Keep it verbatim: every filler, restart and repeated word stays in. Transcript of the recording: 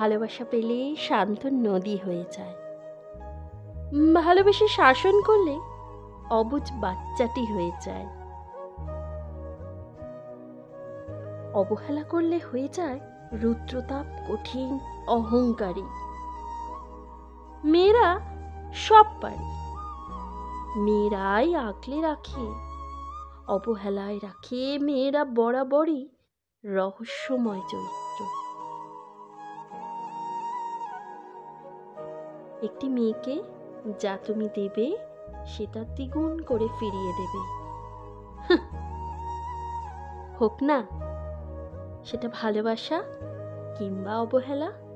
ভালোবাসা পেলে শান্ত নদী হয়ে যায়। ভালোবেসে শাসন করলে অবুঝ বাচ্চাটি হয়ে যায়। অবহেলা করলে হয়ে যায় রুদ্রতাপ কঠিন অহংকারী। মেয়েরা সব পারে, মেয়েরাই আগলে রাখে, অবহেলায় রাখে মেয়েরা বরাবরই রহস্যময় চরিত্র। একটি মেয়েকে যা তুমি দেবে সেটা দ্বিগুণ করে ফিরিয়ে দেবে, হোক না সেটা ভালোবাসা কিংবা অবহেলা।